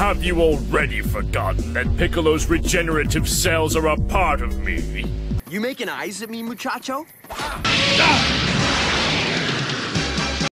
Have you already forgotten that Piccolo's regenerative cells are a part of me? You making eyes at me, muchacho?